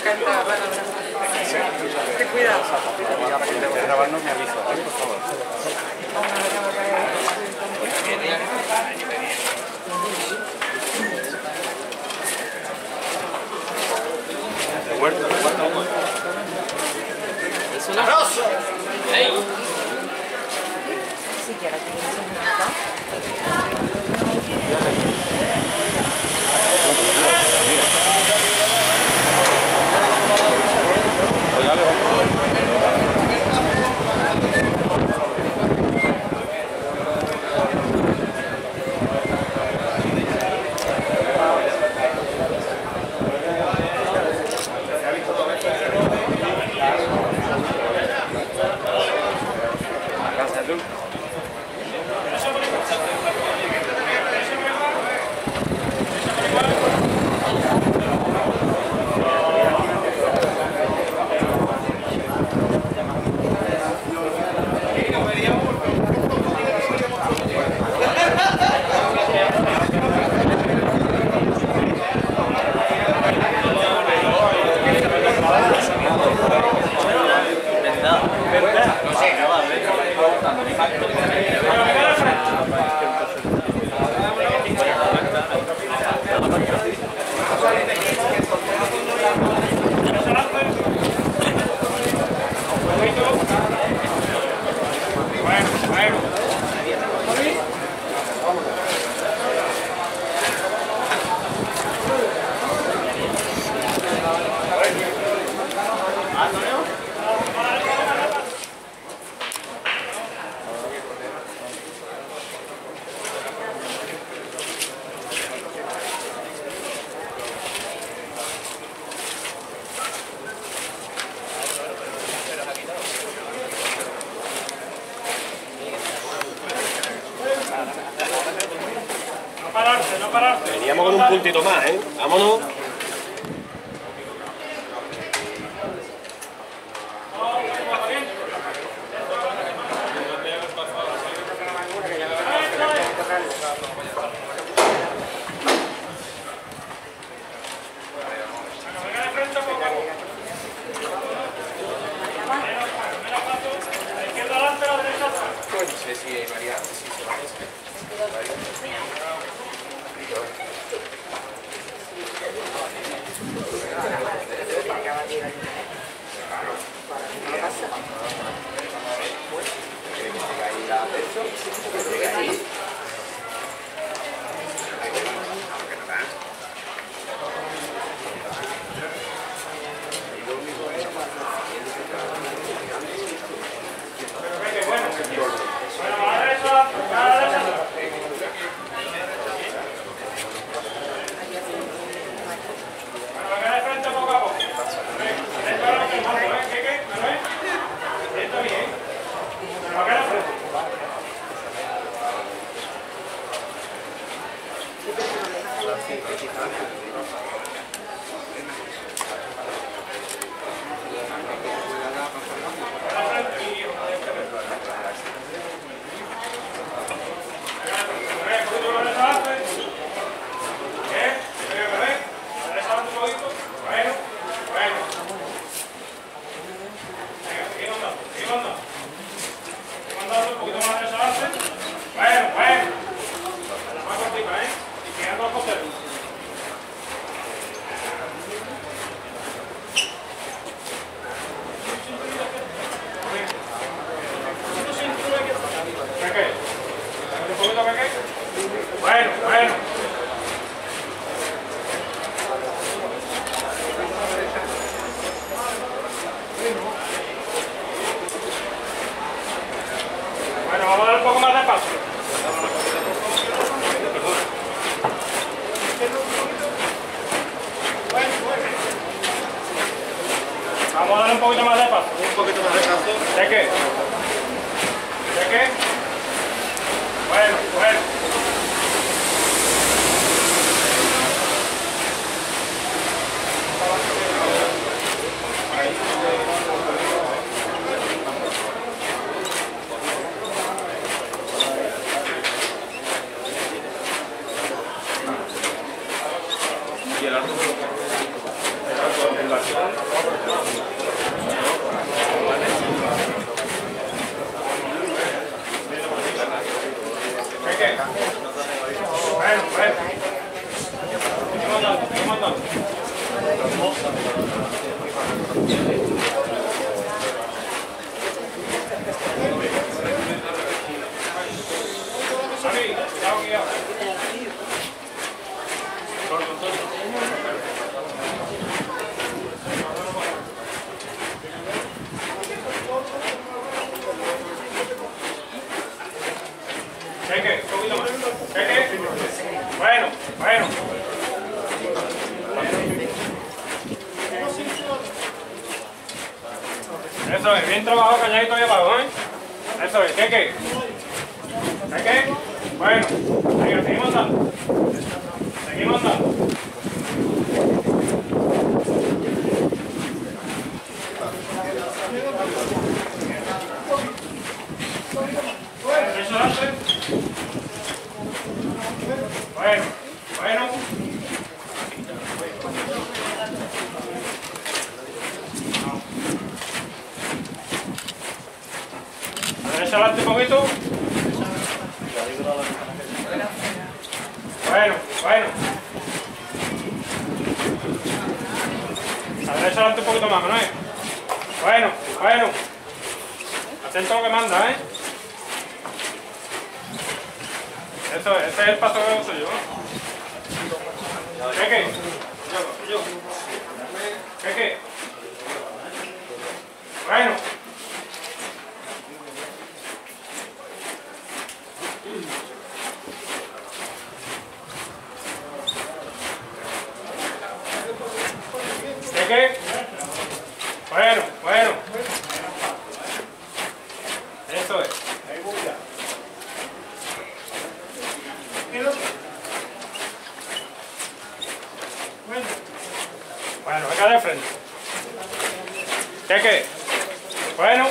encanta. Ten cuidado. Grabarnos me avisa, por favor. Huerto. Es una rosa. ¡Ey! Si quieres que me No pararse. Veníamos con un puntito más, ¿eh? Vámonos. Bueno. Bueno, vamos a dar un poco más de paso. Vamos a dar un poquito más de paso. Un poquito más de paso. ¿De qué? ¿De qué? Bueno. Y el arco, el Javi, cuidado, guiado. Cheque, un poquito más. Cheque. Bueno, bueno. Eso es, bien trabajado, cañadito ahí abajo, ¿eh? Eso es, cheque. Cheque. Bueno, venga, seguimos dando. Seguimos dando. Eso hace. Bueno, bueno. A la derecha adelante un poquito. Bueno, bueno. A la derecha adelante un poquito más, Manuel. Bueno, bueno. Atento a lo que manda, ¿eh? Eso es, ese es el paso suyo, ¿no? Peque. Peque. Bueno. Peque. Bueno, bueno. Eso es. Bueno, venga de frente. ¿Qué? Bueno.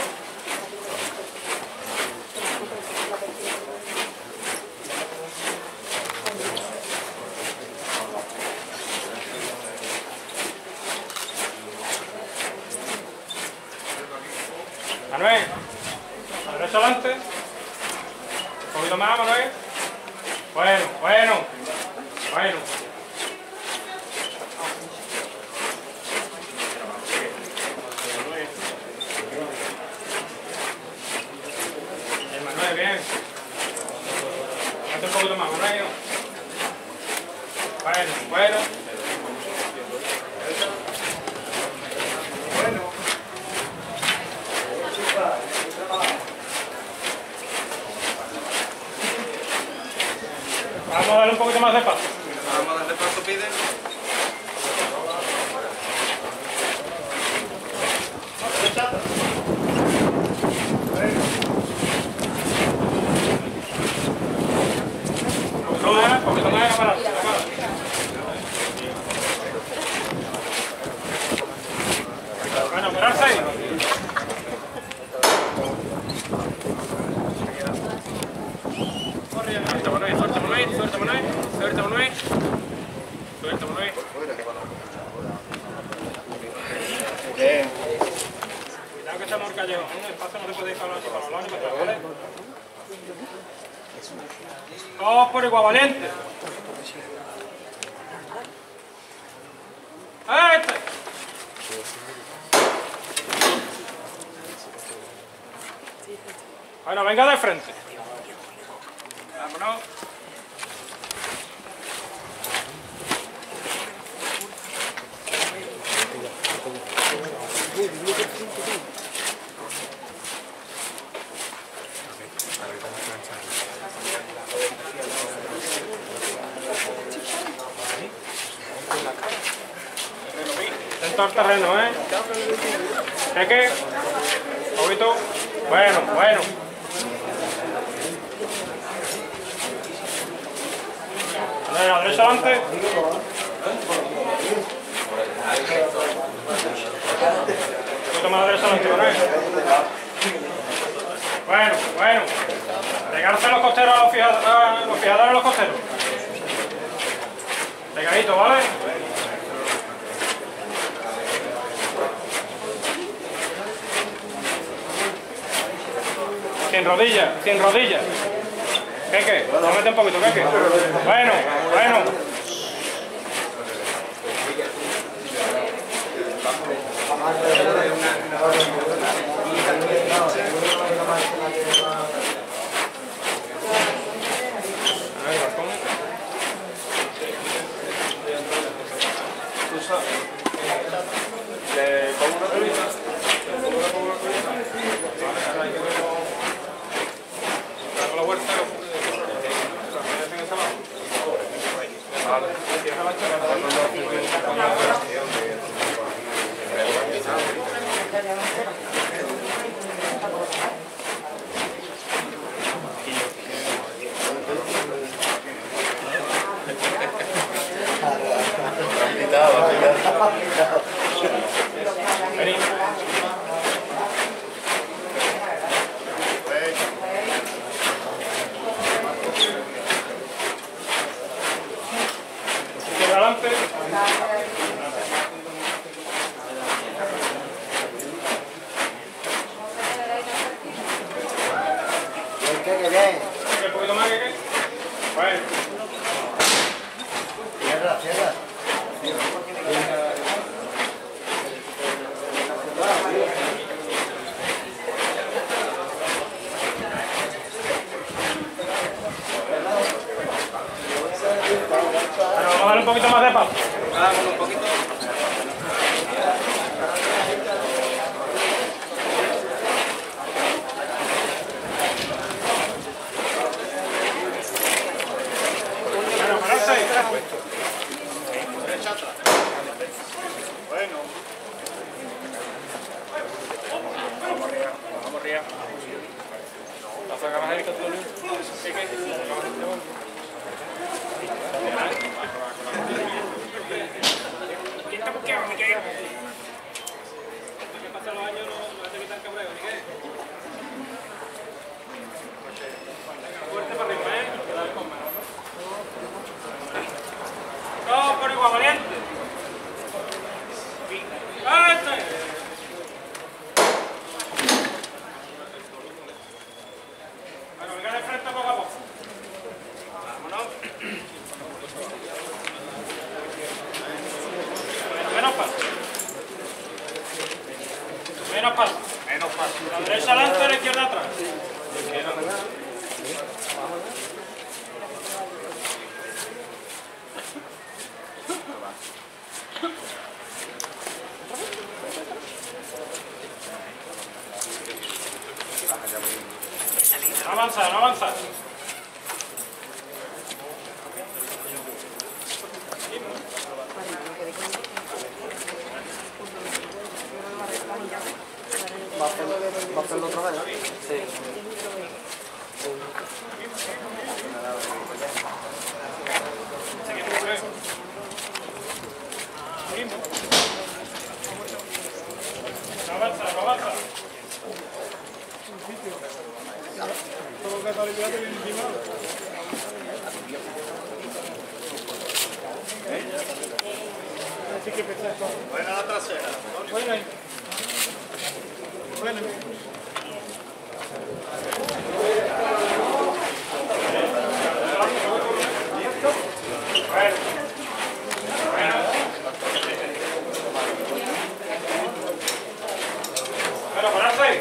Manuel, a la derecha adelante. Un poquito más, Manuel. Bueno, bueno. Bueno. Manuel, bien. Hazte un poquito más, Manuel. Bueno, bueno. Vamos a darle un poquito más de paso. Vamos a darle paso, pide. Un poquito más, para. Bueno, curarse ahí. Suelta, Manuel, suelta, Manuel, suelta, Manuel, suelta, Manuel. Suelta, Manuel. Bien. Cuidado que estamos en el callejón. En el paso no se puede ir para los lados ni para atrás, ¿vale? Todos por igual, valiente. ¡Este! Bueno, venga de frente. Vámonos. Dentro del terreno, ¿eh? Cheque. Un poquito. Bueno, bueno. A la derecha adelante. Un poquito más a la derecha adelante, ¿no? Bueno, bueno. Pegarse a los costeros, a los fijadores de los costeros. Pegadito, ¿vale? Sin rodillas, sin rodillas. ¿Qué? Mete un poquito, ¿qué? Bueno, bueno. Le pongo una colita. Le pongo una colita. Vale, hay que verlo. Hago la vuelta. Vale. Cierra la chapa. Vení. Izquierda adelante. ¿Qué bien? Un poquito más que. Bueno. Cierra, cierra. Bueno, vamos a darle un poquito más de paso. Vamos un poquito. Bueno, pararse. Bueno. Vamos arriba. La saca más el control. Pasan los años, no te quitan cabreo, Miguel. Fuerte para arriba, ¿eh? Dale con mano, ¿no? Todo por igual, valiente. Bueno, venga de frente poco a poco. Vámonos. Menos paso. Menos paso. Menos paso. La derecha adelante, la izquierda atrás. No avanza, no avanza. ¿Va a hacerlo otra vez? Sí. No avanza, no avanza. Buena la trasera. Bueno, pararse.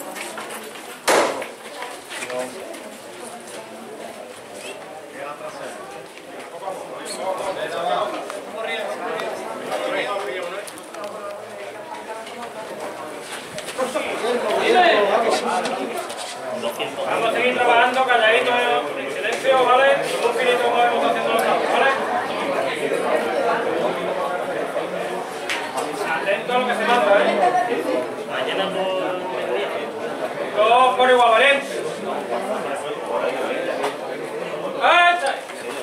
Vamos a seguir trabajando calladito, en silencio, ¿vale? Un finito como hemos haciendo los campos, ¿vale? Atento a lo que se manda, ¿eh? Mañana todos por igual, valiente. ¡Echa!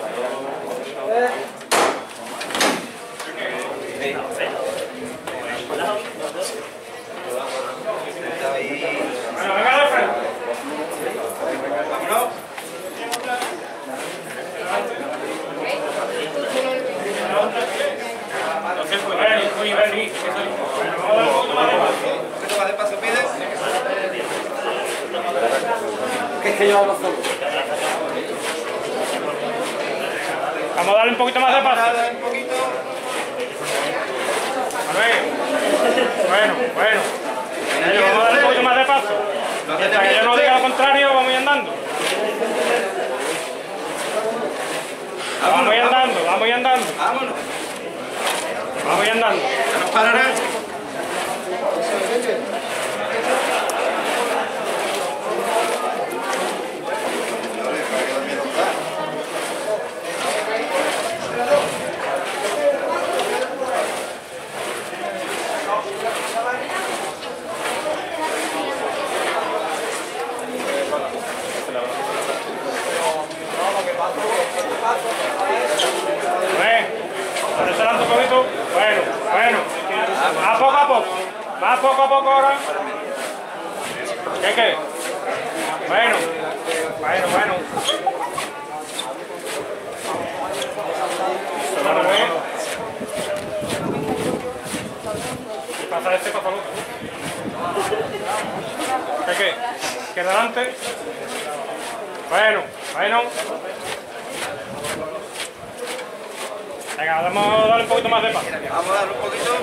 Bueno, venga de frente. Vámonos. Vení. Vamos a dar un poquito más de paso. Un poquito más de paso, pide. Que es que yo hablo solo. Vamos a darle un poquito más de paso. Nada, un poquito. Bueno. Vamos a darle un poquito más de paso. Hasta que yo no diga lo contrario, vamos a ir andando. Vamos a ir andando. Vámonos. Vamos voy andando. No parará. Adelante un poquito. Bueno, bueno. Más poco a poco ahora. ¿Qué? Bueno. Ahora ve. ¿Qué pasa este para salud? ¿Qué? ¿Qué adelante? Bueno. Venga, vamos a darle un poquito más de paz. Vamos a darle un poquito.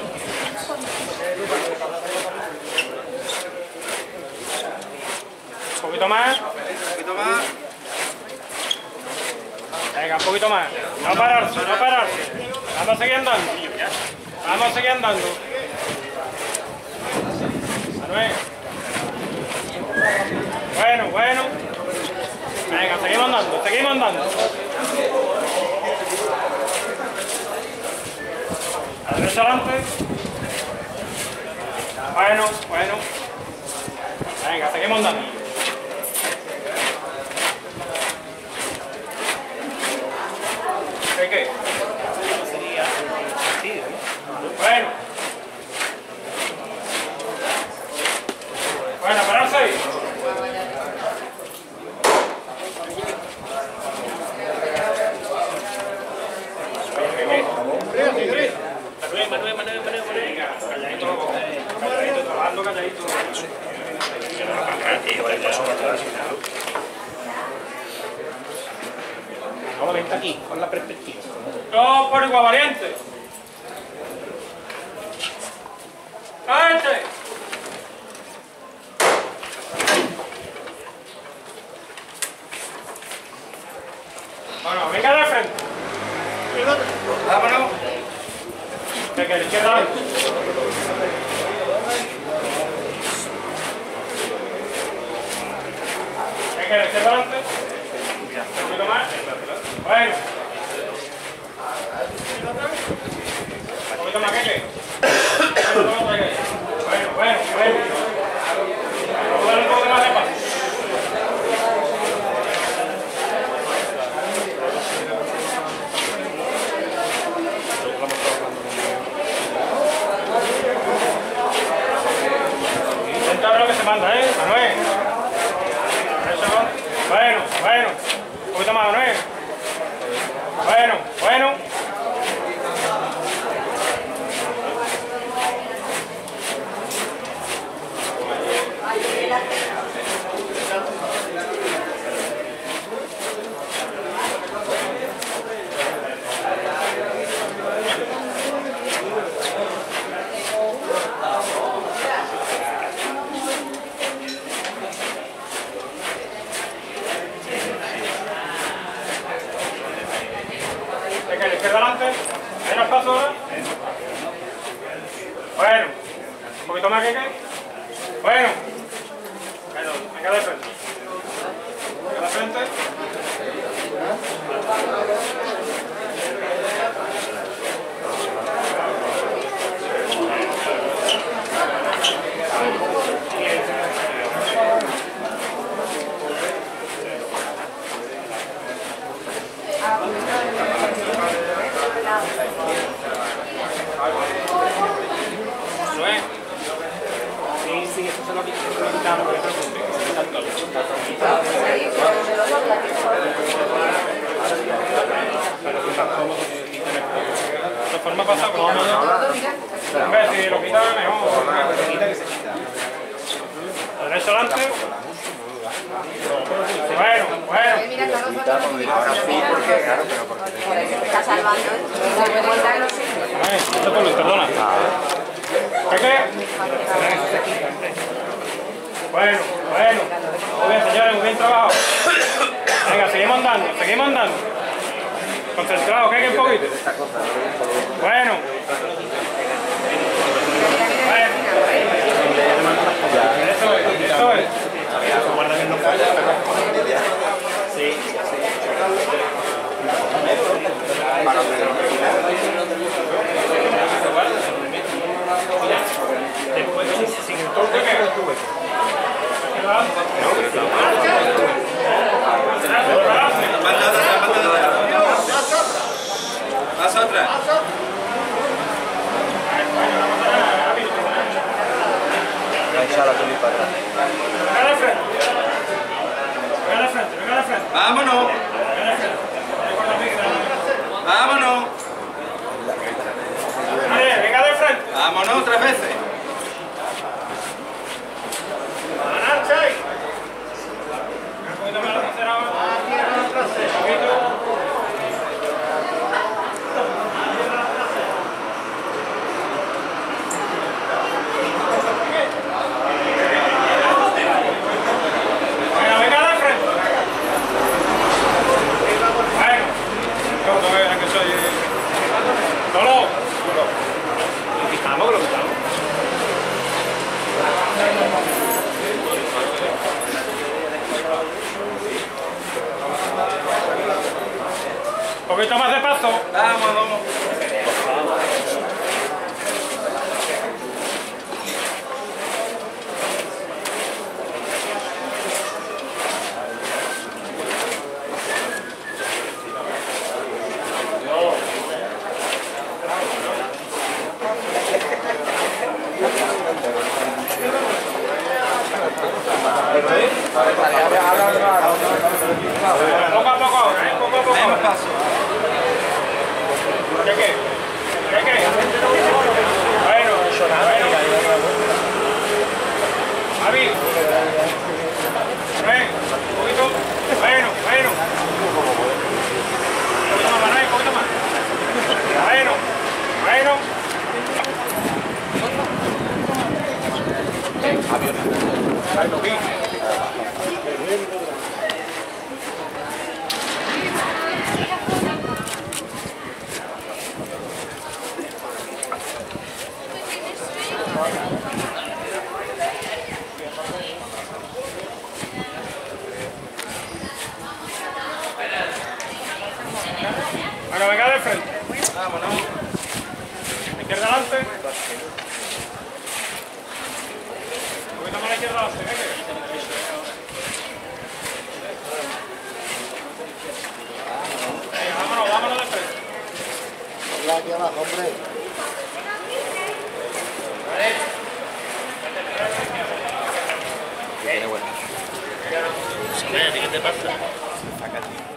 Un poquito más. Un poquito más. Venga, un poquito más. No pararse. Vamos a seguir andando. Manuel. Bueno. Venga, seguimos andando. A la derecha adelante. Bueno. Venga, seguimos andando. ¿Qué? Sería sentido, ¿no? Bueno, pararse ahí. Manuel. Calladito, trabajando calladito. Ahora vente aquí, con la perspectiva. Todo por igual, valiente. ¡Cállate! Bueno, venga de frente. Vámonos. Que la izquierda adelante. Que la izquierda adelante. Un poquito más. Bueno. Un poquito más, ¿qué? Bueno. Vamos a darle un poco más de paso. Intenta ver lo que se manda, Manuel. Eso. Bueno. Un poquito más, Manuel. Bueno. Izquierda adelante, menos paso ahora. Bueno, un poquito más que Bueno, venga de frente. Sí, eso se lo quitamos por ejemplo. De forma pasada, como no. En vez si lo quita mejor. Derecho adelante. Bueno. Ahora sí, porque claro, pero porque Está salvando, Esto por Luis, perdona. ¿Qué? Bueno. Muy bien, señores, muy bien trabajado. Venga, seguimos andando. Concentrado, que un poquito. Bueno. Vámonos. Vámonos. Vale, venga de frente. Vámonos 3 veces. Marcha ahí. Un poquito más la trasera ahora. Un poquito. Venga de frente. Bueno. No veas que soy... ¡Solo! Lo quitamos, lo quitamos. Un poquito más de paso. Vamos, vamos. Poco a poco, poco a poco. Menos paso. ¿Qué? Bueno, Javi. Ven, un poquito. Bueno. Un poquito más, Manuel, un poquito más. Bueno. Bueno, venga de frente. Vámonos. Izquierda adelante. Un poquito más a la izquierda adelante, venga. Vámonos de frente. Aquí abajo, hombre. Tiene bueno. ¿Qué te pasa? Acá.